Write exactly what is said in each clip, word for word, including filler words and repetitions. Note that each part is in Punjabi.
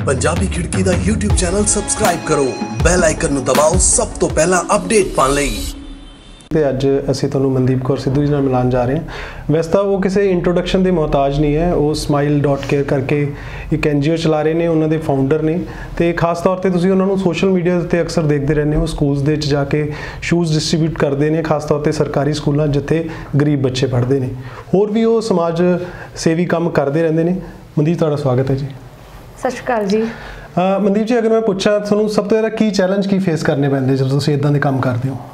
पंजाबी खिड़की दा यूट्यूब चैनल सबसक्राइब करो, बैल आइकन नु दबाओ सब तो पहला अपडेट पाने लई। ਤੇ ਅੱਜ ਅਸੀਂ ਤੁਹਾਨੂੰ ਮਨਦੀਪ ਕੌਰ ਸਿੱਧੂ ਜੀ ਨਾਲ ਮਿਲਾਉਣ ਜਾ ਰਹੇ ਹਾਂ। ਵੈਸੇ ਤਾਂ ਉਹ ਕਿਸੇ ਇੰਟਰੋਡਕਸ਼ਨ ਦੇ ਮੁਹਤਾਜ ਨਹੀਂ ਹੈ, ਉਹ ਸਮਾਈਲ ਡਾਟ ਕੇਅਰ ਕਰਕੇ ਇੱਕ ਐਨ ਜੀ ਓ ਚਲਾ ਰਹੇ ਨੇ, ਉਹਨਾਂ ਦੇ ਫਾਊਂਡਰ ਨੇ ਤੇ ਖਾਸ ਤੌਰ ਤੇ ਤੁਸੀਂ ਉਹਨਾਂ ਨੂੰ ਸੋਸ਼ਲ ਮੀਡੀਆ ਤੇ ਅਕਸਰ ਦੇਖਦੇ ਰਹਿੰਦੇ ਹੋ। ਸਕੂਲਸ ਦੇ ਵਿੱਚ ਜਾ ਕੇ ਸ਼ੂਜ਼ ਡਿਸਟ੍ਰੀਬਿਊਟ ਕਰਦੇ ਨੇ, ਖਾਸ ਤੌਰ ਤੇ ਸਰਕਾਰੀ ਸਕੂਲਾਂ ਜਿੱਥੇ ਗਰੀਬ ਬੱਚੇ ਪੜ੍ਹਦੇ ਨੇ। ਹੋਰ ਵੀ ਉਹ ਸਮਾਜ ਸੇਵੀ ਕੰਮ ਕਰਦੇ ਰਹਿੰਦੇ ਨੇ। ਮਨਦੀਪ, ਤੁਹਾਡਾ ਸਵਾਗਤ ਹੈ ਜੀ। ਸਤਿ ਸ਼੍ਰੀ ਅਕਾਲ ਜੀ। ਮਨਦੀਪ ਜੀ, ਅਗਰ ਮੈਂ ਪੁੱਛਾਂ ਤੁਹਾਨੂੰ ਸਭ ਤੋਂ ਜ਼ਿਆਦਾ ਕੀ ਚੈਲੰਜ ਕੀ ਫੇਸ ਕਰਨੇ ਪੈਂਦੇ ਜਦੋਂ ਤੁਸੀਂ ਇੱਦਾਂ ਦੇ ਕੰਮ ਕਰਦੇ ਹੋ?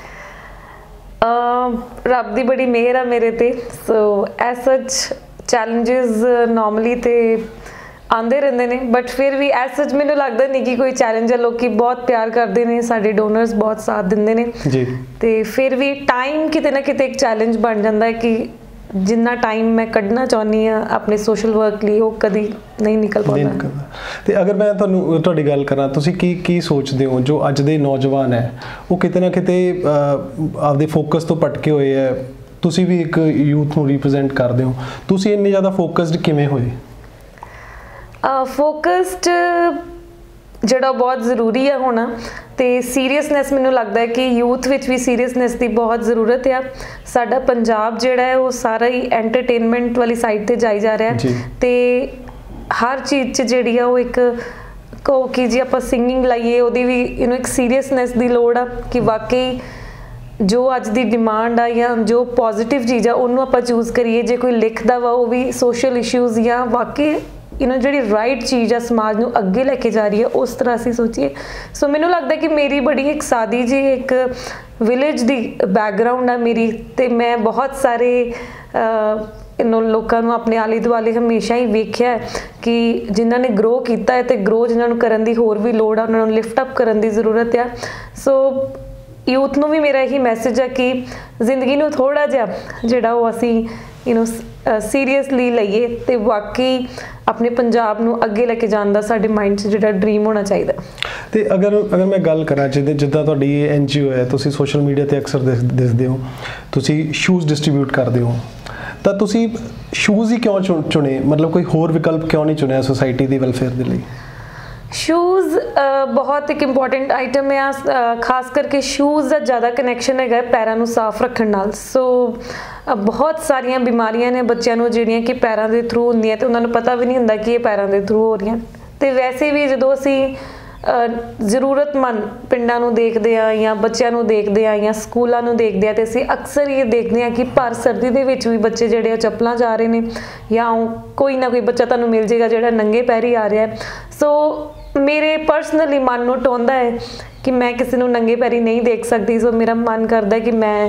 ਰੱਬ ਦੀ ਬੜੀ ਮਿਹਰ ਆ ਮੇਰੇ ਤੇ। So as such challenges normally ਤੇ ਆਉਂਦੇ ਰਹਿੰਦੇ ਨੇ, ਬਟ ਫਿਰ ਵੀ ਐਸ ਸੱਚ ਮੈਨੂੰ ਲੱਗਦਾ ਨਹੀਂ ਕਿ ਕੋਈ ਚੈਲੰਜ ਹੈ। ਲੋਕੀ ਬਹੁਤ ਪਿਆਰ ਕਰਦੇ ਨੇ, ਸਾਡੇ ਡੋਨਰਸ ਬਹੁਤ ਸਾਥ ਦਿੰਦੇ ਨੇ ਜੀ, ਤੇ ਫਿਰ ਵੀ ਟਾਈਮ ਕਿਤੇ ਨਾ ਕਿਤੇ ਇੱਕ ਚੈਲੰਜ ਬਣ ਜਾਂਦਾ ਹੈ ਕਿ ਜਿੰਨਾ ਟਾਈਮ ਮੈਂ ਕੱਢਣਾ ਚਾਹੁੰਦੀ ਹਾਂ ਆਪਣੇ ਸੋਸ਼ਲ ਵਰਕ ਲਈ ਉਹ ਕਦੀ ਨਹੀਂ ਨਿਕਲ ਪਾਉਂਦਾ। ਤੇ ਅਗਰ ਮੈਂ ਤੁਹਾਨੂੰ ਤੁਹਾਡੀ ਗੱਲ ਕਰਾਂ, ਤੁਸੀਂ ਕੀ ਕੀ ਸੋਚਦੇ ਹੋ ਜੋ ਅੱਜ ਦੇ ਨੌਜਵਾਨ ਹੈ ਉਹ ਕਿਤੇ ਨਾ ਕਿਤੇ ਆਪਦੇ ਫੋਕਸ ਤੋਂ ਭਟਕੇ ਹੋਏ ਹੈ? ਤੁਸੀਂ ਵੀ ਇੱਕ ਯੂਥ ਨੂੰ ਰਿਪਰੈਜ਼ੈਂਟ ਕਰਦੇ ਹੋ, ਤੁਸੀਂ ਇੰਨੇ ਜ਼ਿਆਦਾ ਫੋਕਸਡ ਕਿਵੇਂ ਹੋਏ? ਫੋਕਸਡ ਜਿਹੜਾ ਬਹੁਤ ਜ਼ਰੂਰੀ ਹੈ ਹੋਣਾ, ਤੇ ਸੀਰੀਅਸਨੈਸ ਮੈਨੂੰ ਲੱਗਦਾ ਹੈ ਕਿ ਯੂਥ ਵਿੱਚ ਵੀ ਸੀਰੀਅਸਨੈਸ ਦੀ ਬਹੁਤ ਜ਼ਰੂਰਤ ਆ। ਸਾਡਾ ਪੰਜਾਬ ਜਿਹੜਾ ਹੈ ਉਹ ਸਾਰਾ ਹੀ ਐਂਟਰਟੇਨਮੈਂਟ ਵਾਲੀ ਸਾਈਡ ਤੇ ਜਾਈ ਜਾ ਰਿਹਾ, ਤੇ ਹਰ ਚੀਜ਼ 'ਚ ਜਿਹੜੀ ਆ ਉਹ ਇੱਕ ਕਹੋ ਕਿ ਜੀ ਆਪਾਂ ਸਿੰਗਿੰਗ ਲਾਈਏ, ਉਹਦੀ ਵੀ ਯੂ ਨੋ ਇੱਕ ਸੀਰੀਅਸਨੈਸ ਦੀ ਲੋੜ ਆ ਕਿ ਵਾਕਈ ਜੋ ਅੱਜ ਦੀ ਡਿਮਾਂਡ ਆ ਜਾਂ ਜੋ ਪੋਜ਼ਿਟਿਵ ਚੀਜ਼ ਆ ਉਹਨੂੰ ਆਪਾਂ ਚੂਜ਼ ਕਰੀਏ। ਜੇ ਕੋਈ ਲਿਖਦਾ ਵਾ ਉਹ ਵੀ ਸੋਸ਼ਲ ਇਸ਼ੂਜ਼ ਜਾਂ ਵਾਕਈ ਯੂ ਨੋ ਜਿਹੜੀ ਰਾਈਟ ਚੀਜ਼ ਆ ਸਮਾਜ ਨੂੰ ਅੱਗੇ ਲੈ ਕੇ ਜਾ ਰਹੀ ਹੈ, ਉਸ ਤਰ੍ਹਾਂ ਅਸੀਂ ਸੋਚੀਏ। ਸੋ ਮੈਨੂੰ ਲੱਗਦਾ ਕਿ ਮੇਰੀ ਬੜੀ ਇੱਕ ਸਾਦੀ ਜੀ ਇੱਕ ਵਿਲੇਜ ਦੀ ਬੈਕਗਰਾਊਂਡ ਆ ਮੇਰੀ, ਤੇ ਮੈਂ ਬਹੁਤ ਸਾਰੇ ਇਹਨੂੰ ਲੋਕਾਂ ਨੂੰ ਆਪਣੇ ਆਲੇ ਦੁਆਲੇ ਹਮੇਸ਼ਾ ਹੀ ਵੇਖਿਆ ਕਿ ਜਿਨ੍ਹਾਂ ਨੇ ਗਰੋ ਕੀਤਾ ਹੈ ਤੇ ਗਰੋ ਜਿਨ੍ਹਾਂ ਨੂੰ ਕਰਨ ਦੀ ਹੋਰ ਵੀ ਲੋੜ ਆ, ਉਹਨਾਂ ਨੂੰ ਲਿਫਟ ਅਪ ਕਰਨ ਦੀ ਜ਼ਰੂਰਤ ਆ। ਸੋ ਯੂਥ ਨੂੰ ਵੀ ਮੇਰਾ ਇਹੀ ਮੈਸੇਜ ਹੈ ਕਿ ਜ਼ਿੰਦਗੀ ਨੂੰ ਥੋੜ੍ਹਾ ਜਿਹਾ ਜਿਹੜਾ ਉਹ ਅਸੀਂ ਯੂ ਨੋ ਸੀਰੀਅਸਲੀ ਲਈਏ, ਤੇ ਵਾਕਈ ਆਪਣੇ ਪੰਜਾਬ ਨੂੰ ਅੱਗੇ ਲੈ ਕੇ ਜਾਣ ਦਾ ਸਾਡੇ ਮਾਈਂਡ 'ਚ ਜਿਹੜਾ ਡ੍ਰੀਮ ਹੋਣਾ ਚਾਹੀਦਾ। ਤੇ ਅਗਰ ਅਗਰ ਮੈਂ ਗੱਲ ਕਰਾਂ ਜਿੱਦਾਂ ਜਿੱਦਾਂ ਤੁਹਾਡੀ ਇਹ ਐਨ ਜੀ ਓ ਹੈ, ਤੁਸੀਂ ਸੋਸ਼ਲ ਮੀਡੀਆ 'ਤੇ ਅਕਸਰ ਦਿਖਦੇ ਹੋ, ਤੁਸੀਂ ਸ਼ੂਜ਼ ਡਿਸਟ੍ਰੀਬਿਊਟ ਕਰਦੇ ਹੋ, ਤਾਂ ਤੁਸੀਂ ਸ਼ੂਜ਼ ਹੀ ਕਿਉਂ ਚੁਣੇ? ਮਤਲਬ ਕੋਈ ਹੋਰ ਵਿਕਲਪ ਕਿਉਂ ਨਹੀਂ ਚੁਣਿਆ ਸੋਸਾਇਟੀ ਦੀ ਵੈਲਫੇਅਰ ਦੇ ਲਈ? ਸ਼ੂਜ਼ ਬਹੁਤ ਇੱਕ ਇੰਪੋਰਟੈਂਟ ਆਈਟਮ ਹੈ, ਖਾਸ ਕਰਕੇ ਸ਼ੂਜ਼ ਦਾ ਜ਼ਿਆਦਾ ਕਨੈਕਸ਼ਨ ਹੈਗਾ ਪੈਰਾਂ ਨੂੰ ਸਾਫ਼ ਰੱਖਣ ਨਾਲ। ਸੋ ਬਹੁਤ ਸਾਰੀਆਂ ਬਿਮਾਰੀਆਂ ਨੇ ਬੱਚਿਆਂ ਨੂੰ ਜਿਹੜੀਆਂ ਕਿ ਪੈਰਾਂ ਦੇ ਥਰੂ ਹੁੰਦੀਆਂ, ਤੇ ਉਹਨਾਂ ਨੂੰ ਪਤਾ ਵੀ ਨਹੀਂ ਹੁੰਦਾ ਕਿ ਇਹ ਪੈਰਾਂ ਦੇ ਥਰੂ ਹੋ ਰਹੀਆਂ। ਤੇ ਵੈਸੇ ਵੀ ਜਦੋਂ ਅਸੀਂ ਜ਼ਰੂਰਤਮੰਦ ਪਿੰਡਾਂ ਨੂੰ ਦੇਖਦੇ ਹਾਂ ਜਾਂ ਬੱਚਿਆਂ ਨੂੰ ਦੇਖਦੇ ਹਾਂ ਜਾਂ ਸਕੂਲਾਂ ਨੂੰ ਦੇਖਦੇ ਹਾਂ, ਤੇ ਅਸੀਂ ਅਕਸਰ ਇਹ ਦੇਖਦੇ ਹਾਂ ਕਿ ਭਰ ਸਰਦੀ ਦੇ ਵਿੱਚ ਵੀ ਬੱਚੇ ਜਿਹੜੇ ਆ ਚੱਪਲਾਂ ਜਾ ਰਹੇ ਨੇ, ਜਾਂ ਕੋਈ ਨਾ ਕੋਈ ਬੱਚਾ ਤੁਹਾਨੂੰ ਮਿਲ ਜਾਏਗਾ ਜਿਹੜਾ ਨੰਗੇ ਪੈਰੀ ਆ ਰਿਹਾ। ਸੋ ਮੇਰੇ ਪਰਸਨਲੀ ਮਨ ਨੂੰ ਟੋਂਦਾ ਹੈ ਕਿ ਮੈਂ ਕਿਸੇ ਨੂੰ ਨੰਗੇ ਪੈਰੀ ਨਹੀਂ ਦੇਖ ਸਕਦੀ। ਸੋ ਮੇਰਾ ਮਨ ਕਰਦਾ ਕਿ ਮੈਂ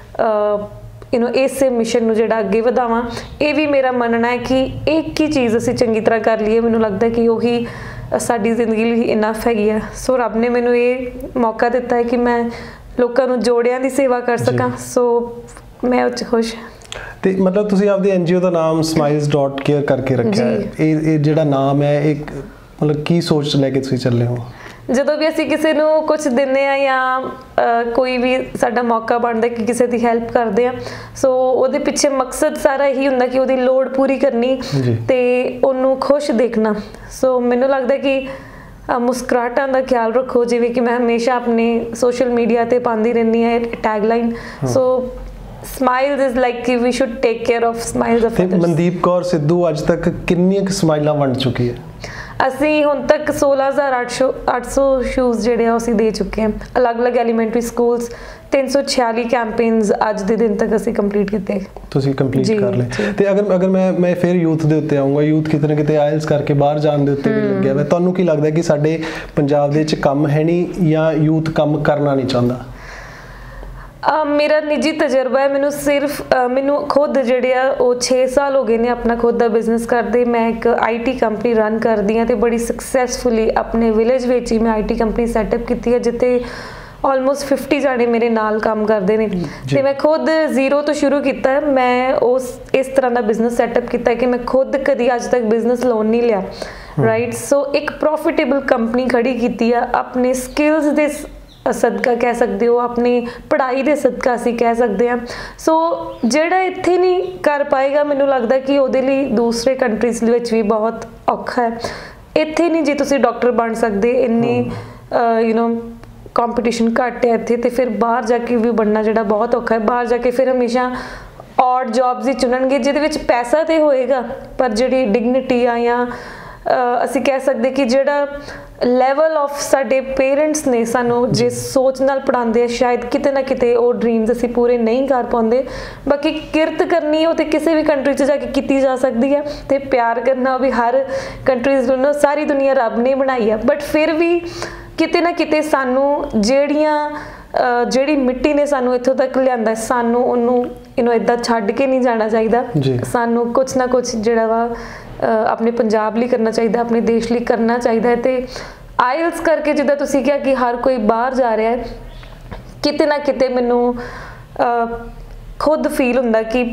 ਯੂ ਨੋ ਇਸੇ ਮਿਸ਼ਨ ਨੂੰ ਜਿਹੜਾ ਅੱਗੇ ਵਧਾਵਾਂ। ਇਹ ਵੀ ਮੇਰਾ ਮੰਨਣਾ ਹੈ ਕਿ ਇੱਕ ਹੀ ਚੀਜ਼ ਅਸੀਂ ਚੰਗੀ ਤਰ੍ਹਾਂ ਕਰ ਲਈਏ, ਮੈਨੂੰ ਲੱਗਦਾ ਕਿ ਉਹੀ ਸਾਡੀ ਜ਼ਿੰਦਗੀ ਲਈ ਇਨਫ ਹੈਗੀ ਆ। ਸੋ ਰੱਬ ਨੇ ਮੈਨੂੰ ਇਹ ਮੌਕਾ ਦਿੱਤਾ ਹੈ ਕਿ ਮੈਂ ਲੋਕਾਂ ਨੂੰ ਜੋੜਿਆਂ ਦੀ ਸੇਵਾ ਕਰ ਸਕਾਂ। ਸੋ ਮੈਂ ਉਹ 'ਚ ਖੁਸ਼ ਹਾਂ। ਤੇ ਮਤਲਬ ਤੁਸੀਂ ਆਪਦੇ ਐਨ ਜੀ ਓ ਦਾ ਨਾਮ ਸਮਾਈਲਸ ਡਾਟ ਕੇਅਰ ਕਰਕੇ ਰੱਖਿਆ ਹੈ। ਇਹ ਇਹ ਜਿਹੜਾ ਨਾਮ ਹੈ ਇੱਕ ਮਤਲਬ ਕੀ ਸੋਚ ਲੈ ਕੇ ਤੁਸੀਂ ਚੱਲੇ ਹੋ? ਜਦੋਂ ਵੀ ਅਸੀਂ ਕਿਸੇ ਨੂੰ ਕੁਛ ਦਿੰਦੇ ਹਾਂ ਜਾਂ ਕੋਈ ਵੀ ਸਾਡਾ ਮੌਕਾ ਬਣਦਾ ਕਿ ਕਿਸੇ ਦੀ ਹੈਲਪ ਕਰਦੇ ਹਾਂ, ਸੋ ਉਹਦੇ ਪਿੱਛੇ ਮਕਸਦ ਸਾਰਾ ਇਹੀ ਹੁੰਦਾ ਕਿ ਉਹਦੀ ਲੋੜ ਪੂਰੀ ਕਰਨੀ ਤੇ ਉਹਨੂੰ ਖੁਸ਼ ਦੇਖਣਾ। ਸੋ ਮੈਨੂੰ ਲੱਗਦਾ ਕਿ ਮੁਸਕਰਾਹਟਾਂ ਦਾ ਖਿਆਲ ਰੱਖੋ, ਜਿਵੇਂ ਕਿ ਮੈਂ ਹਮੇਸ਼ਾ ਆਪਣੇ ਸੋਸ਼ਲ ਮੀਡੀਆ ਤੇ ਪਾਉਂਦੀ ਰਹਿੰਦੀ ਹਾਂ tagline. So smiles is like ਕਿ we should take care of smiles of others. Mandeep Kaur Sidhu ਅੱਜ ਤੱਕ ਕਿੰਨੀਆਂ ਕੁ ਸਮਾਈਲਾਂ ਵੰਡ ਚੁੱਕੀ ਹੈ? ਅਸੀਂ ਹੁਣ ਤੱਕ ਸੋਲਾਂ ਹਜ਼ਾਰ ਅੱਠ ਸੌ ਸ਼ੂਜ਼ ਜਿਹੜੇ ਆ ਅਸੀਂ ਦੇ ਚੁੱਕੇ ਹਾਂ। ਅਲੱਗ-ਅਲੱਗ ਐਲੀਮੈਂਟਰੀ ਸਕੂਲਸ ਤਿੰਨ ਸੌ ਛਿਆਲੀ ਕੈਂਪੇਨਸ ਅੱਜ ਦੇ ਦਿਨ ਤੱਕ ਅਸੀਂ ਕੰਪਲੀਟ ਕੀਤੇ। ਤੁਸੀਂ ਕੰਪਲੀਟ ਕਰ ਲਏ। ਤੇ ਅਗਰ ਅਗਰ ਮੈਂ ਮੈਂ ਫਿਰ ਯੂਥ ਦੇ ਉੱਤੇ ਆਉਂਗਾ, ਯੂਥ ਕਿਤੇ ਨਾ ਕਿਤੇ ਆਇਲਸ ਕਰਕੇ ਬਾਹਰ ਜਾਣ ਦੇ ਉੱਤੇ ਵੀ ਲੱਗਿਆ ਹੋਇਆ, ਤੁਹਾਨੂੰ ਕੀ ਲੱਗਦਾ ਕਿ ਸਾਡੇ ਪੰਜਾਬ ਦੇ ਵਿੱਚ ਕੰਮ ਹੈ ਨਹੀਂ ਜਾਂ ਯੂਥ ਕੰਮ ਕਰਨਾ ਨਹੀਂ ਚਾਹੁੰਦਾ? ਮੇਰਾ ਨਿੱਜੀ ਤਜਰਬਾ ਹੈ, ਮੈਨੂੰ ਸਿਰਫ ਮੈਨੂੰ ਖੁਦ ਜਿਹੜੇ ਆ ਉਹ ਛੇ ਸਾਲ ਹੋ ਗਏ ਨੇ ਆਪਣਾ ਖੁਦ ਦਾ ਬਿਜ਼ਨਸ ਕਰਦੇ। ਮੈਂ ਇੱਕ ਆਈ ਟੀ ਕੰਪਨੀ ਰਨ ਕਰਦੀ ਹਾਂ, ਤੇ ਬੜੀ ਸਕਸੈਸਫੁਲੀ ਆਪਣੇ ਵਿਲੇਜ ਵਿੱਚ ਹੀ ਮੈਂ ਆਈ ਟੀ ਕੰਪਨੀ ਸੈਟਅਪ ਕੀਤੀ ਹੈ, ਜਿੱਥੇ ਆਲਮੋਸਟ ਫਿਫਟੀ ਜਾਣੇ ਮੇਰੇ ਨਾਲ ਕੰਮ ਕਰਦੇ ਨੇ। ਤੇ ਮੈਂ ਖੁਦ ਜ਼ੀਰੋ ਤੋਂ ਸ਼ੁਰੂ ਕੀਤਾ। ਮੈਂ ਉਸ ਇਸ ਤਰ੍ਹਾਂ ਦਾ ਬਿਜ਼ਨਸ ਸੈਟਅਪ ਕੀਤਾ ਕਿ ਮੈਂ ਖੁਦ ਕਦੀ ਅੱਜ ਤੱਕ ਬਿਜ਼ਨਸ ਲੋਨ ਨਹੀਂ ਲਿਆ, ਰਾਈਟ। ਸੋ ਇੱਕ ਪ੍ਰੋਫਿਟੇਬਲ ਕੰਪਨੀ ਖੜੀ ਕੀਤੀ ਆ ਆਪਣੇ ਸਕਿੱਲਸ ਦੇ ਸਦਕਾ ਕਹਿ ਸਕਦੇ ਹੋ, ਆਪਣੀ ਪੜ੍ਹਾਈ ਦੇ ਸਦਕਾ ਅਸੀਂ ਕਹਿ ਸਕਦੇ ਹਾਂ। ਸੋ ਜਿਹੜਾ ਇੱਥੇ ਨਹੀਂ ਕਰ ਪਾਏਗਾ, ਮੈਨੂੰ ਲੱਗਦਾ ਕਿ ਉਹਦੇ ਲਈ ਦੂਸਰੇ ਕੰਟਰੀਜ਼ ਵਿੱਚ ਵੀ ਬਹੁਤ ਔਖਾ ਹੈ। ਇੱਥੇ ਨਹੀਂ ਜੀ ਤੁਸੀਂ ਡਾਕਟਰ ਬਣ ਸਕਦੇ, ਇੰਨੀ ਯੂ نو ਕੰਪੀਟੀਸ਼ਨ ਘੱਟ ਹੈ ਇੱਥੇ, ਤੇ ਫਿਰ ਬਾਹਰ ਜਾ ਕੇ ਵੀ ਬਣਨਾ ਜਿਹੜਾ ਬਹੁਤ ਔਖਾ ਹੈ। ਬਾਹਰ ਜਾ ਕੇ ਫਿਰ ਹਮੇਸ਼ਾ ਔਡ ਜੌਬਸ ਹੀ ਚੁਣਨਗੇ ਜਿਹਦੇ ਵਿੱਚ ਪੈਸਾ ਤੇ ਹੋਏਗਾ, ਪਰ ਜਿਹੜੀ ਡਿਗਨਿਟੀ ਆ ਜਾਂ ਅਸੀਂ ਕਹਿ ਸਕਦੇ ਕਿ ਜਿਹੜਾ ਲੈਵਲ ਆਫ ਸਾਡੇ ਪੇਰੈਂਟਸ ਨੇ ਸਾਨੂੰ ਜਿਸ ਸੋਚ ਨਾਲ ਪੜ੍ਹਾਉਂਦੇ ਆ, ਸ਼ਾਇਦ ਕਿਤੇ ਨਾ ਕਿਤੇ ਉਹ ਡ੍ਰੀਮਸ ਅਸੀਂ ਪੂਰੇ ਨਹੀਂ ਕਰ ਪਾਉਂਦੇ। ਬਾਕੀ ਕਿਰਤ ਕਰਨੀ ਉਹ ਤੇ ਕਿਸੇ ਵੀ ਕੰਟਰੀ 'ਚ ਜਾ ਕੇ ਕੀਤੀ ਜਾ ਸਕਦੀ ਹੈ, ਤੇ ਪਿਆਰ ਕਰਨਾ ਵੀ ਹਰ ਕੰਟਰੀਜ਼ ਨੂੰ, ਸਾਰੀ ਦੁਨੀਆ ਰੱਬ ਨੇ ਬਣਾਈ ਆ, ਬਟ ਫਿਰ ਵੀ ਕਿਤੇ ਨਾ ਕਿਤੇ ਸਾਨੂੰ ਜਿਹੜੀਆਂ ਜਿਹੜੀ ਮਿੱਟੀ ਨੇ ਸਾਨੂੰ ਇੱਥੋਂ ਤੱਕ ਲਿਆਂਦਾ, ਸਾਨੂੰ ਉਹਨੂੰ ਯੂ نو ਇੱਦਾਂ ਛੱਡ ਕੇ ਨਹੀਂ ਜਾਣਾ ਚਾਹੀਦਾ। ਸਾਨੂੰ ਕੁਛ ਨਾ ਕੁਛ ਜਿਹੜਾ ਵਾ ਆਪਣੇ ਪੰਜਾਬ ਲਈ ਕਰਨਾ ਚਾਹੀਦਾ, ਆਪਣੇ ਦੇਸ਼ ਲਈ ਕਰਨਾ ਚਾਹੀਦਾ ਹੈ। ਤੇ ਆਇਲਸ ਕਰਕੇ ਜਿੱਦਾਂ ਤੁਸੀਂ ਕਿਹਾ ਕਿ ਹਰ ਕੋਈ ਬਾਹਰ ਜਾ ਰਿਹਾ ਹੈ, ਕਿਤੇ ਨਾ ਕਿਤੇ ਮੈਨੂੰ ਖੁਦ ਫੀਲ ਹੁੰਦਾ ਕਿ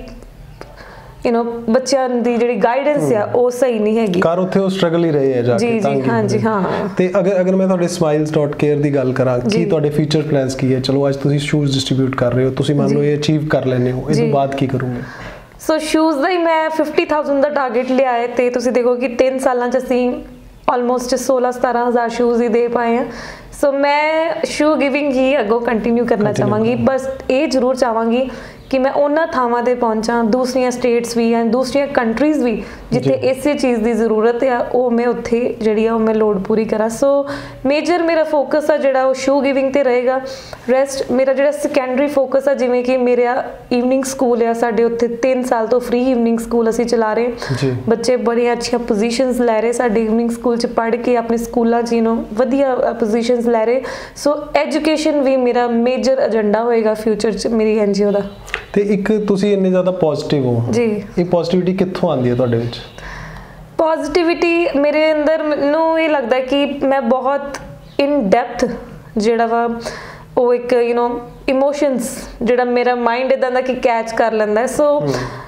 ਯੂ نو ਬੱਚਿਆਂ ਦੀ ਜਿਹੜੀ ਗਾਈਡੈਂਸ ਆ ਉਹ ਸਹੀ ਨਹੀਂ ਹੈਗੀ, ਕਰ ਉੱਥੇ ਉਹ ਸਟਰਗਲ ਹੀ ਰਹੇ ਆ ਜਾ ਕੇ। ਜੀ ਜੀ ਹਾਂਜੀ ਹਾਂ। ਤੇ ਅਗਰ ਅਗਰ ਮੈਂ ਤੁਹਾਡੇ ਸਮਾਈਲਸ ਡਾਟ ਕੇਅਰ ਦੀ ਗੱਲ ਕਰਾਂ, ਕੀ ਤੁਹਾਡੇ ਫਿਊਚਰ ਪਲਾਨਸ ਕੀ ਹੈ? ਚਲੋ ਅੱਜ ਤੁਸੀਂ ਸ਼ੂਜ਼ ਡਿਸਟ੍ਰੀਬਿਊਟ ਕਰ ਰਹੇ ਹੋ, ਤੁਸੀਂ ਮੰਨ ਲਓ ਇਹ ਅਚੀਵ ਕਰ ਲੈਂਦੇ ਹੋ, ਇਸ ਤੋਂ ਬਾਅਦ ਕੀ ਕਰੋਗੇ? ਸੋ ਸ਼ੂਜ਼ ਦਾ ਹੀ ਮੈਂ ਫਿਫਟੀ ਥਾਊਜ਼ੈਂਡ ਦਾ ਟਾਰਗੇਟ ਲਿਆ ਹੈ, ਤੇ ਤੁਸੀਂ ਦੇਖੋ ਕਿ ਤਿੰਨ ਸਾਲਾਂ 'ਚ ਅਸੀਂ ਆਲਮੋਸਟ ਸੋਲਾਂ ਸਤਾਰਾਂ ਹਜ਼ਾਰ ਸ਼ੂਜ਼ ਹੀ ਦੇ ਪਾਏ ਹਾਂ। ਸੋ ਮੈਂ ਸ਼ੂ ਗਿਵਿੰਗ ਹੀ ਅੱਗੋਂ ਕੰਟੀਨਿਊ ਕਰਨਾ ਚਾਹਾਂਗੀ, ਬਸ ਇਹ ਜ਼ਰੂਰ ਚਾਹਾਂਗੀ ਕਿ ਮੈਂ ਉਹਨਾਂ ਥਾਵਾਂ 'ਤੇ ਪਹੁੰਚਾਂ, ਦੂਸਰੀਆਂ ਸਟੇਟਸ ਵੀ ਐਂਡ ਦੂਸਰੀਆਂ ਕੰਟਰੀਜ਼ ਵੀ ਜਿੱਥੇ ਇਸੇ ਚੀਜ਼ ਦੀ ਜ਼ਰੂਰਤ ਆ, ਉਹ ਮੈਂ ਉੱਥੇ ਜਿਹੜੀ ਆ ਉਹ ਮੈਂ ਲੋੜ ਪੂਰੀ ਕਰਾਂ। ਸੋ ਮੇਜਰ ਮੇਰਾ ਫੋਕਸ ਆ ਜਿਹੜਾ ਉਹ ਸ਼ੂ ਗਿਵਿੰਗ 'ਤੇ ਰਹੇਗਾ। ਰੈਸਟ ਮੇਰਾ ਜਿਹੜਾ ਸੈਕੰਡਰੀ ਫੋਕਸ ਆ, ਜਿਵੇਂ ਕਿ ਮੇਰਾ ਈਵਨਿੰਗ ਸਕੂਲ ਆ ਸਾਡੇ ਉੱਥੇ, ਤਿੰਨ ਸਾਲ ਤੋਂ ਫ੍ਰੀ ਈਵਨਿੰਗ ਸਕੂਲ ਅਸੀਂ ਚਲਾ ਰਹੇ, ਬੱਚੇ ਬੜੀਆਂ ਅੱਛੀਆਂ ਪੋਜੀਸ਼ਨਸ ਲੈ ਰਹੇ ਸਾਡੇ ਈਵਨਿੰਗ ਸਕੂਲ 'ਚ ਪੜ੍ਹ ਕੇ, ਆਪਣੇ ਸਕੂਲਾਂ 'ਚ ਯੂ نو ਵਧੀਆ ਪੋਜੀਸ਼ਨਸ ਲੈ ਰਹੇ। ਸੋ ਐਜੂਕੇਸ਼ਨ ਵੀ ਮੇਰਾ ਮੇਜਰ ਏਜੰਡਾ ਹੋਏਗਾ ਫਿਊਚਰ 'ਚ ਮੇਰੀ ਐਨ ਜੀ ਓ ਦਾ। ਤੇ ਇੱਕ ਤੁਸੀਂ ਇੰਨੇ ਜ਼ਿਆਦਾ ਪੋਜ਼ਿਟਿਵ ਹੋ ਜੀ, ਇਹ ਪੋਜ਼ਿਟਿਵਿਟੀ ਕਿੱਥੋਂ ਆਉਂਦੀ ਹੈ ਤੁਹਾਡੇ ਵਿੱਚ? ਪੋਜ਼ਿਟਿਵਿਟੀ ਮੇਰੇ ਅੰਦਰ ਮੈਨੂੰ ਇਹ ਲੱਗਦਾ ਕਿ ਮੈਂ ਬਹੁਤ ਇਨ ਡੈਪਥ ਜਿਹੜਾ ਵਾ ਉਹ ਇੱਕ ਯੂ نو ਇਮੋਸ਼ਨਸ ਜਿਹੜਾ ਮੇਰਾ ਮਾਈਂਡ ਇਦਾਂ ਦਾ ਕਿ ਕੈਚ ਕਰ ਲੈਂਦਾ। ਸੋ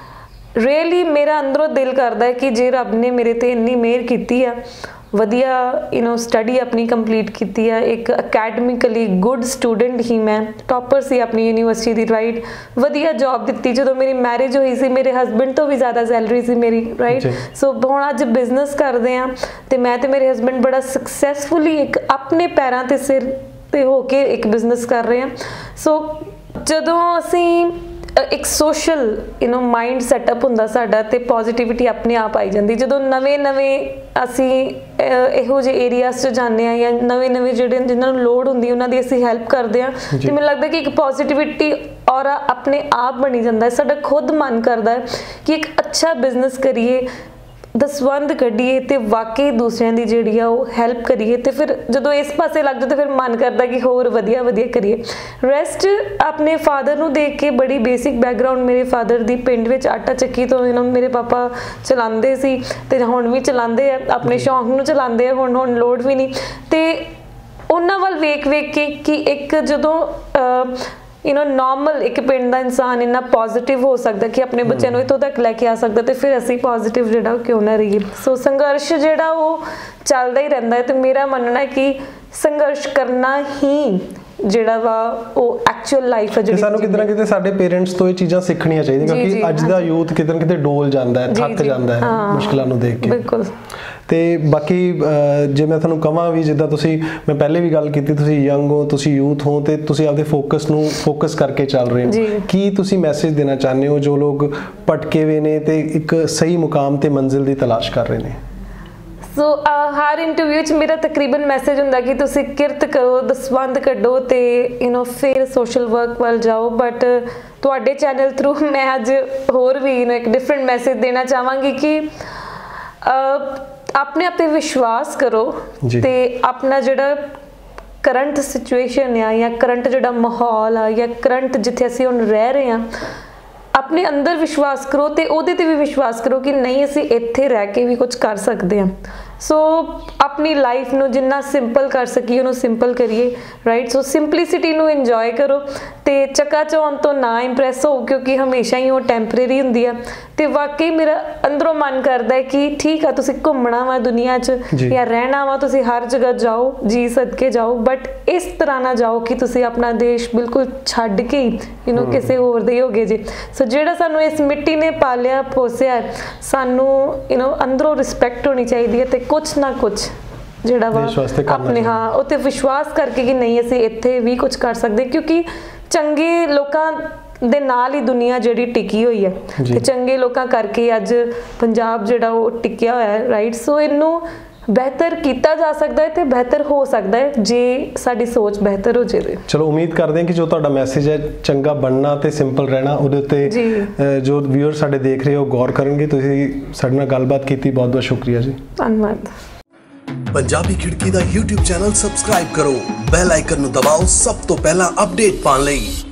ਰੀਅਲੀ ਮੇਰਾ ਅੰਦਰੋਂ ਦਿਲ ਕਰਦਾ ਹੈ ਕਿ ਜੇ ਰੱਬ ਨੇ ਮੇਰੇ ਤੇ ਇੰਨੀ ਮਿਹਰ ਕੀਤੀ ਆ, ਵਧੀਆ ਯੂ نو ਸਟੱਡੀ ਆਪਣੀ ਕੰਪਲੀਟ ਕੀਤੀ ਆ, ਇੱਕ ਅਕੈਡਮਿਕਲੀ ਗੁੱਡ ਸਟੂਡੈਂਟ ਹੀ, ਮੈਂ ਟੌਪਰ ਸੀ ਆਪਣੀ ਯੂਨੀਵਰਸਿਟੀ ਦੀ, ਰਾਈਟ, ਵਧੀਆ ਜੌਬ ਦਿੱਤੀ। ਜਦੋਂ ਮੇਰੀ ਮੈਰਿਜ ਹੋਈ ਸੀ ਮੇਰੇ ਹਸਬੈਂਡ ਤੋਂ ਵੀ ਜ਼ਿਆਦਾ ਸੈਲਰੀ ਸੀ ਮੇਰੀ, ਰਾਈਟ। ਸੋ ਹੁਣ ਅੱਜ ਬਿਜ਼ਨਸ ਕਰਦੇ ਆ ਤੇ ਮੈਂ ਤੇ ਮੇਰੇ ਹਸਬੈਂਡ ਬੜਾ ਸਕਸੈਸਫੁਲੀ ਇੱਕ ਆਪਣੇ ਪੈਰਾਂ ਤੇ ਸਿਰ ਤੇ ਹੋ ਕੇ ਇੱਕ ਬਿਜ਼ਨਸ ਕਰ ਰਹੇ ਆ। ਸੋ ਜਦੋਂ ਅਸੀਂ ਇੱਕ social you know mind setup ਹੁੰਦਾ ਸਾਡਾ, ਤੇ ਪੋਜ਼ਿਟਿਵਿਟੀ ਆਪਣੇ ਆਪ ਆਈ ਜਾਂਦੀ। ਜਦੋਂ ਨਵੇਂ ਨਵੇਂ ਅਸੀਂ ਇਹੋ ਜਿਹੇ ਏਰੀਆਜ਼ 'ਚ ਜਾਂਦੇ ਹਾਂ ਜਾਂ ਨਵੇਂ ਨਵੇਂ ਜਿਹੜੇ ਜਿਨ੍ਹਾਂ ਨੂੰ ਲੋੜ ਹੁੰਦੀ ਉਹਨਾਂ ਦੀ ਅਸੀਂ ਹੈਲਪ ਕਰਦੇ ਹਾਂ, ਤੇ ਮੈਨੂੰ ਲੱਗਦਾ ਕਿ ਇੱਕ ਪੋਜ਼ਿਟਿਵਿਟੀ ਔਰ ਆਪਣੇ ਆਪ ਬਣੀ ਜਾਂਦਾ ਹੈ। ਸਾਡਾ ਖੁਦ ਮਨ ਕਰਦਾ ਹੈ ਕਿ ਇੱਕ ਅੱਛਾ ਬਿਜ਼ਨਸ ਕਰੀਏ, ਦਸਵੰਧ ਕੱਢੀਏ ਤੇ ਵਾਕਈ ਦੂਸਰਿਆਂ ਦੀ ਜਿਹੜੀ ਆ ਉਹ ਹੈਲਪ ਕਰੀਏ। ਤੇ ਫਿਰ ਜਦੋਂ ਇਸ ਪਾਸੇ ਲੱਗ ਜਾਓ ਤੇ ਫਿਰ ਮਨ ਕਰਦਾ ਕਿ ਹੋਰ ਵਧੀਆ ਵਧੀਆ ਕਰੀਏ। ਰੈਸਟ ਆਪਣੇ ਫਾਦਰ ਨੂੰ ਦੇਖ ਕੇ, ਬੜੀ ਬੇਸਿਕ ਬੈਕਗਰਾਉਂਡ ਮੇਰੇ ਫਾਦਰ ਦੀ, ਪਿੰਡ ਵਿੱਚ ਆਟਾ ਚੱਕੀ ਤੋਂ ਯੂ نو ਮੇਰੇ ਪਾਪਾ ਚਲਾਉਂਦੇ ਸੀ ਤੇ ਹੁਣ ਵੀ ਚਲਾਉਂਦੇ ਆ, ਆਪਣੇ ਸ਼ੌਂਕ ਨੂੰ ਚਲਾਉਂਦੇ ਆ, ਹੁਣ ਹੁਣ ਲੋੜ ਵੀ ਨਹੀਂ। ਤੇ ਉਹਨਾਂ ਵੱਲ ਵੇਖ ਵੇਖ ਕੇ ਕਿ ਇੱਕ ਜਦੋਂ ਯੂ نو ਨਾਰਮਲ ਇੱਕ ਪਿੰਡ ਦਾ ਇਨਸਾਨ ਇੰਨਾ ਪੋਜ਼ਿਟਿਵ ਹੋ ਸਕਦਾ ਕਿ ਆਪਣੇ ਬੱਚਿਆਂ ਨੂੰ ਇੱਥੋਂ ਤੱਕ ਲੈ ਕੇ ਆ ਸਕਦਾ, ਤੇ ਫਿਰ ਅਸੀਂ ਪੋਜ਼ਿਟਿਵ ਜਿਹੜਾ ਕਿਉਂ ਨਾ ਰਹੀਏ। ਸੋ ਸੰਘਰਸ਼ ਜਿਹੜਾ ਉਹ ਚੱਲਦਾ ਹੀ ਰਹਿੰਦਾ ਹੈ, ਤੇ ਮੇਰਾ ਮੰਨਣਾ ਹੈ ਕਿ ਸੰਘਰਸ਼ ਕਰਨਾ ਹੀ ਜਿਹੜਾ ਵਾ ਉਹ ਐਕਚੁਅਲ ਲਾਈਫ ਹੈ ਜਿਹੜੀ ਸਾਨੂੰ ਕਿਤੇ ਨਾ ਕਿਤੇ ਸਾਡੇ ਪੇਰੈਂਟਸ ਤੋਂ ਇਹ ਚੀਜ਼ਾਂ ਸਿੱਖਣੀਆਂ ਚਾਹੀਦੀਆਂ, ਕਿਉਂਕਿ ਅੱਜ ਦਾ ਯੂਥ ਕਿਤੇ ਨਾ ਕਿਤੇ ਡੋਲ ਜਾਂਦਾ ਹੈ, ਥੱਕ ਜਾਂਦਾ ਹੈ ਮੁਸ਼ਕਲਾਂ ਨੂੰ ਦੇਖ ਕੇ। ਬਿਲਕੁਲ। ਤੇ ਬਾਕੀ ਜੇ ਮੈਂ ਤੁਹਾਨੂੰ ਕਹਾਂ ਵੀ ਜਿੱਦਾਂ ਤੁਸੀਂ, ਮੈਂ ਪਹਿਲੇ ਵੀ ਗੱਲ ਕੀਤੀ, ਤੁਸੀਂ ਯੰਗ ਹੋ, ਤੁਸੀਂ ਯੂਥ ਹੋ, ਤੇ ਤੁਸੀਂ ਆਪਦੇ ਫੋਕਸ ਨੂੰ ਫੋਕਸ ਕਰਕੇ ਚੱਲ ਰਹੇ ਹੋ, ਕੀ ਤੁਸੀਂ ਮੈਸੇਜ ਦੇਣਾ ਚਾਹੁੰਦੇ ਹੋ ਜੋ ਲੋਕ ਭਟਕੇ ਹੋਏ ਨੇ ਤੇ ਇੱਕ ਸਹੀ ਮੁਕਾਮ ਤੇ ਮੰਜ਼ਿਲ ਦੀ ਤਲਾਸ਼ ਕਰ ਰਹੇ ਨੇ? ਸੋ ਹਰ ਇੰਟਰਵਿਊ 'ਚ ਮੇਰਾ ਤਕਰੀਬਨ ਮੈਸੇਜ ਹੁੰਦਾ ਕਿ ਤੁਸੀਂ ਕਿਰਤ ਕਰੋ, ਦਸਵੰਧ ਕੱਢੋ ਤੇ ਯੂ نو ਫਿਰ ਸੋਸ਼ਲ ਵਰਕ ਵੱਲ ਜਾਓ। ਬਟ ਤੁਹਾਡੇ ਚੈਨਲ ਥਰੂ ਮੈਂ ਅੱਜ ਹੋਰ ਵੀ ਯੂ نو ਇੱਕ ਡਿਫਰੈਂਟ ਮੈਸੇਜ ਦੇਣਾ ਚਾਹਾਂਗੀ ਕਿ ਆਪਣੇ ਆਪ ਤੇ ਵਿਸ਼ਵਾਸ ਕਰੋ, ਤੇ ਆਪਣਾ ਜਿਹੜਾ ਕਰੰਟ ਸਿਚੁਏਸ਼ਨ ਆ ਜਾਂ ਕਰੰਟ ਜਿਹੜਾ ਮਾਹੌਲ ਆ ਜਾਂ ਕਰੰਟ ਜਿੱਥੇ ਅਸੀਂ ਹੁਣ ਰਹਿ ਰਹੇ ਹਾਂ, ਆਪਣੇ ਅੰਦਰ ਵਿਸ਼ਵਾਸ ਕਰੋ ਤੇ ਉਹਦੇ ਤੇ ਵੀ ਵਿਸ਼ਵਾਸ ਕਰੋ ਕਿ ਨਹੀਂ ਅਸੀਂ ਇੱਥੇ ਰਹਿ ਕੇ ਵੀ ਕੁਝ ਕਰ ਸਕਦੇ ਹਾਂ। ਸੋ ਆਪਣੀ ਲਾਈਫ ਨੂੰ ਜਿੰਨਾ ਸਿੰਪਲ ਕਰ ਸਕੀਏ ਉਹਨੂੰ ਸਿੰਪਲ ਕਰੀਏ, ਰਾਈਟ। ਸੋ ਸਿੰਪਲਿਸਿਟੀ ਨੂੰ ਇੰਜੋਏ ਕਰੋ ਤੇ ਚਕਾਚੌਂਧ ਤੋਂ ਨਾ ਇੰਪ੍ਰੈਸ ਹੋ, ਕਿਉਂਕਿ ਹਮੇਸ਼ਾ ਹੀ ਉਹ ਟੈਂਪਰੇਰੀ ਹੁੰਦੀ ਆ। ਤੇ ਵਾਕਈ ਮੇਰਾ ਅੰਦਰੋਂ ਮਨ ਕਰਦਾ ਹੈ ਕਿ ਠੀਕ ਆ ਤੁਸੀਂ ਘੁੰਮਣਾ ਵਾ ਦੁਨੀਆ 'ਚ ਜਾਂ ਰਹਿਣਾ ਵਾ, ਤੁਸੀਂ ਹਰ ਜਗ੍ਹਾ ਜਾਓ, ਜੀ ਸਦਕੇ ਜਾਓ, ਬਟ ਇਸ ਤਰ੍ਹਾਂ ਨਾ ਜਾਓ ਕਿ ਤੁਸੀਂ ਆਪਣਾ ਦੇਸ਼ ਬਿਲਕੁਲ ਛੱਡ ਕੇ ਯੂ نو ਕਿਸੇ ਹੋਰ ਦੇ ਹੋ ਗਏ ਜੀ। ਸੋ ਜਿਹੜਾ ਸਾਨੂੰ ਇਸ ਮਿੱਟੀ ਨੇ ਪਾਲਿਆ ਪੋਸਿਆ, ਸਾਨੂੰ ਯੂ نو ਅੰਦਰੋਂ ਰਿਸਪੈਕਟ ਹੋਣੀ ਚਾਹੀਦੀ ਹੈ ਤੇ ਕੁਝ ਨਾ ਕੁਝ ਜਿਹੜਾ ਵਾ ਆਪਣੇ ਹਾਂ ਉੱਤੇ ਵਿਸ਼ਵਾਸ ਕਰਕੇ ਕਿ ਨਹੀਂ ਅਸੀਂ ਇੱਥੇ ਵੀ ਕੁਝ ਕਰ ਸਕਦੇ, ਕਿਉਂਕਿ ਚੰਗੇ ਲੋਕਾਂ ਦੇ ਨਾਲ ਹੀ ਦੁਨੀਆ ਜਿਹੜੀ ਟਿਕੀ ਹੋਈ ਹੈ ਤੇ ਚੰਗੇ ਲੋਕਾਂ ਕਰਕੇ ਅੱਜ ਪੰਜਾਬ ਜਿਹੜਾ ਉਹ ਟਿਕਿਆ ਹੋਇਆ ਹੈ, ਰਾਈਟ। ਸੋ ਇਹਨੂੰ ਬਿਹਤਰ ਕੀਤਾ ਜਾ ਸਕਦਾ ਹੈ ਤੇ ਬਿਹਤਰ ਹੋ ਸਕਦਾ ਹੈ ਜੇ ਸਾਡੀ ਸੋਚ ਬਿਹਤਰ ਹੋ ਜਾਵੇ। ਚਲੋ ਉਮੀਦ ਕਰਦੇ ਹਾਂ ਕਿ ਜੋ ਤੁਹਾਡਾ ਮੈਸੇਜ ਹੈ ਚੰਗਾ ਬਣਨਾ ਤੇ ਸਿੰਪਲ ਰਹਿਣਾ, ਉਹਦੇ ਉੱਤੇ ਜੋ ਵਿਊਅਰ ਸਾਡੇ ਦੇਖ ਰਹੇ ਹੋ ਗੌਰ ਕਰਨਗੇ। ਤੁਸੀਂ ਸਾਡੇ ਨਾਲ ਗੱਲਬਾਤ ਕੀਤੀ, ਬਹੁਤ ਬਹੁਤ ਸ਼ੁਕਰੀਆ ਜੀ। ਧੰਨਵਾਦ। ਪੰਜਾਬੀ ਖਿੜਕੀ ਦਾ YouTube ਚੈਨਲ ਸਬਸਕ੍ਰਾਈਬ ਕਰੋ, ਬੈਲ ਆਈਕਨ ਨੂੰ ਦਬਾਓ ਸਭ ਤੋਂ ਪਹਿਲਾਂ ਅਪਡੇਟ ਪਾਉਣ ਲਈ।